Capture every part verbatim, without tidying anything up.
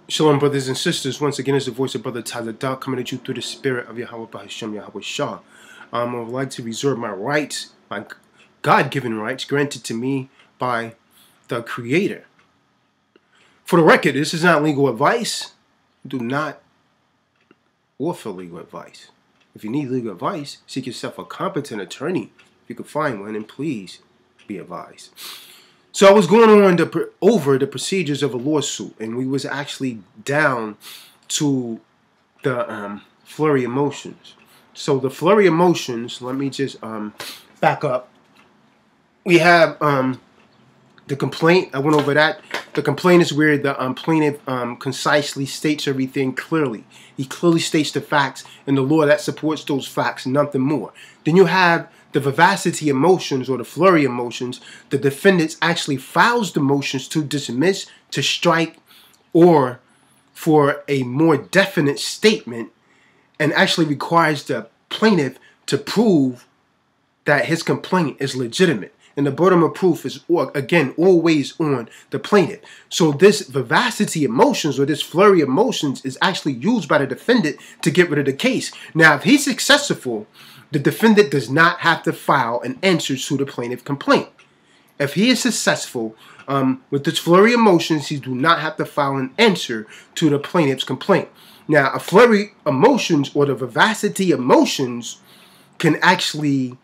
Shalom, brothers and sisters. Once again, it's the voice of Brother Tazadawak coming at you through the spirit of Yahweh Bahasham Yahweh Shah. Um, I would like to reserve my rights, my God-given rights, granted to me by the Creator. For the record, this is not legal advice. Do not offer legal advice. If you need legal advice, seek yourself a competent attorney. If you can find one, and please be advised. So I was going on the, over the procedures of a lawsuit, and we was actually down to the um, flurry of motions. So the flurry of motions, let me just um, back up. We have um, the complaint. I went over that. The complaint is where the um, plaintiff um, concisely states everything clearly. He clearly states the facts and the law that supports those facts, nothing more. Then you have the vivacity of motions, or the flurry of motions. The defendant actually files the motions to dismiss, to strike, or for a more definite statement, and actually requires the plaintiff to prove that his complaint is legitimate. And the burden of proof is, again, always on the plaintiff. So this vivacity of motions, or this flurry of motions, is actually used by the defendant to get rid of the case. Now, if he's successful, the defendant does not have to file an answer to the plaintiff complaint. If he is successful um, with this flurry of motions, he do not have to file an answer to the plaintiff's complaint. Now, a flurry of motions, or the vivacity of motions, can actually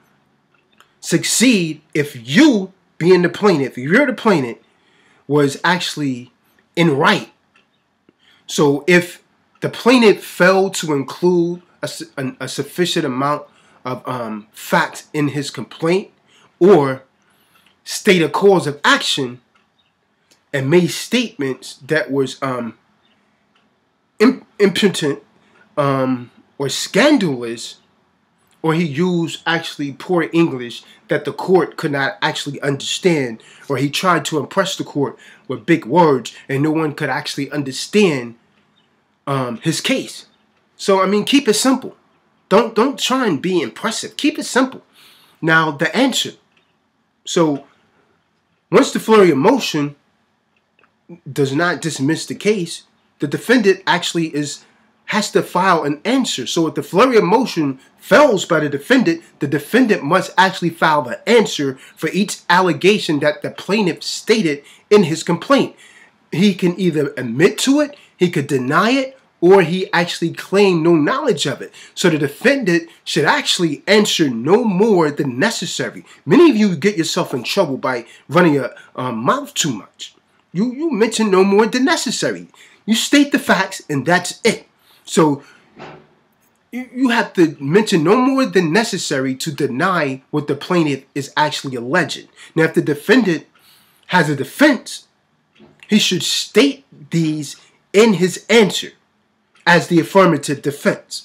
succeed if you, being the plaintiff, if you're the plaintiff, was actually in right. So if the plaintiff failed to include a, a, a sufficient amount of um, facts in his complaint, or state a cause of action and made statements that was um, imp impotent um, or scandalous, or he used actually poor English that the court could not actually understand, or he tried to impress the court with big words and no one could actually understand um, his case. So, I mean, keep it simple. Don't, don't try and be impressive. Keep it simple. Now, the answer. So, once the flurry of motion does not dismiss the case, the defendant actually is has to file an answer. So if the flurry of motion fails by the defendant, the defendant must actually file the answer for each allegation that the plaintiff stated in his complaint. He can either admit to it, he could deny it, or he actually claimed no knowledge of it. So the defendant should actually answer no more than necessary. Many of you get yourself in trouble by running your um, mouth too much. You, you mention no more than necessary. You state the facts and that's it. So you, you have to mention no more than necessary to deny what the plaintiff is actually alleging. Now, if the defendant has a defense, he should state these in his answer as the affirmative defense.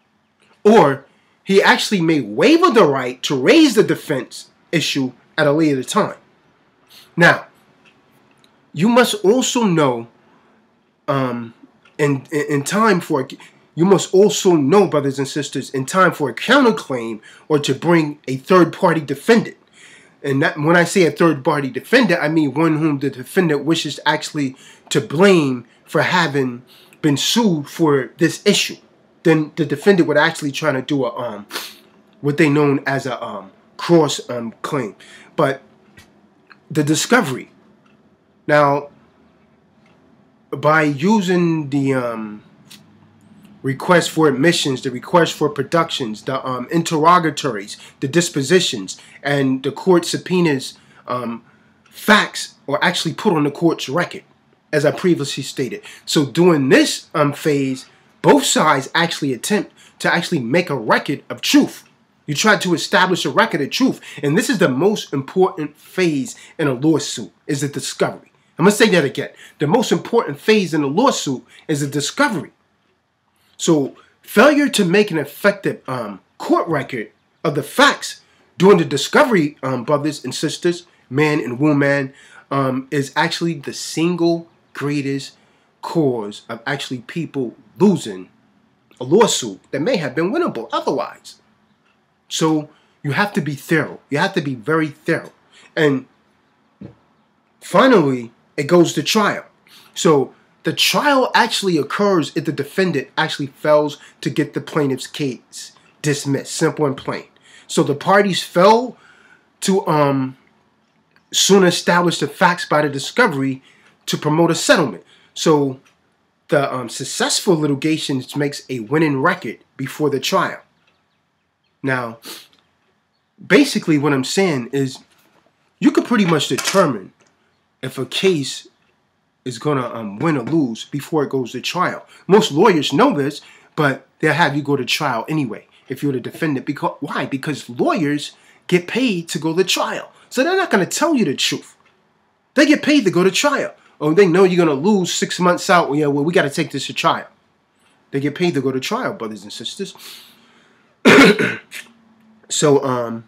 Or he actually may waive the right to raise the defense issue at a later time. Now, you must also know um, in, in, in time for, you must also know, brothers and sisters, in time for a counterclaim or to bring a third-party defendant. And that, when I say a third-party defendant, I mean one whom the defendant wishes actually to blame for having been sued for this issue. Then the defendant would actually try to do a um what they known as a um cross um claim. But the discovery. Now, by using the um request for admissions, the request for productions, the um interrogatories, the dispositions, and the court subpoenas, um facts are actually put on the court's record, as I previously stated. So during this um, phase, both sides actually attempt to actually make a record of truth. You try to establish a record of truth. And this is the most important phase in a lawsuit, is the discovery. I'm going to say that again. The most important phase in a lawsuit is the discovery. So failure to make an effective um, court record of the facts during the discovery, um, brothers and sisters, man and woman, um, is actually the single greatest cause of actually people losing a lawsuit that may have been winnable otherwise. So you have to be thorough. You have to be very thorough. And finally, it goes to trial. So the trial actually occurs if the defendant actually fails to get the plaintiff's case dismissed. Simple and plain. So the parties fail to um, soon establish the facts by the discovery to promote a settlement. So the um, successful litigation makes a winning record before the trial. Now, basically what I'm saying is you could pretty much determine if a case is going to um, win or lose before it goes to trial. Most lawyers know this, but they'll have you go to trial anyway if you're the defendant. Because why? Because lawyers get paid to go to trial. So they're not going to tell you the truth. They get paid to go to trial. Oh, they know you're going to lose six months out. Well, yeah, well, we got to take this to trial. They get paid to go to trial, brothers and sisters. So, um,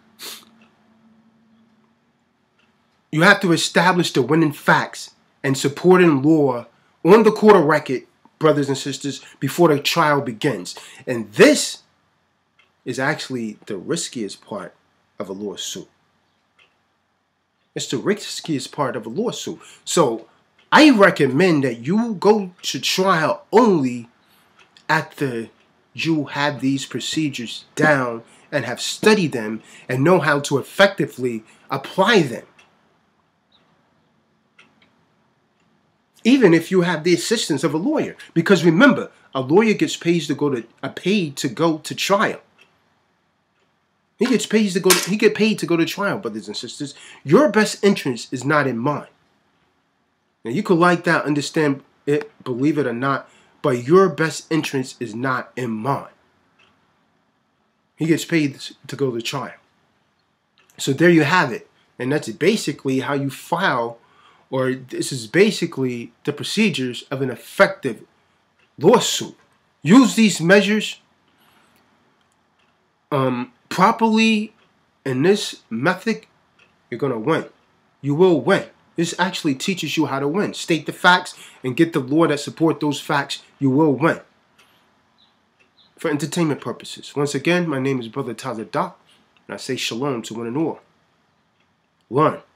you have to establish the winning facts and supporting law on the court of record, brothers and sisters, before the trial begins. And this is actually the riskiest part of a lawsuit. It's the riskiest part of a lawsuit. So I recommend that you go to trial only after you have these procedures down and have studied them and know how to effectively apply them. Even if you have the assistance of a lawyer. Because remember, a lawyer gets paid to go to uh, paid to go to trial. He gets paid to go to, he get paid to go to trial, brothers and sisters. Your best interest is not in mind. Now you could like that, understand it, believe it or not, but your best interest is not in mind. He gets paid to go to trial. So there you have it. And that's basically how you file, or this is basically the procedures of an effective lawsuit. Use these measures um, properly in this method, you're going to win. You will win. This actually teaches you how to win. State the facts and get the law that support those facts. You will win. For entertainment purposes. Once again, my name is Brother Tazadawak, and I say shalom to one and all. Learn.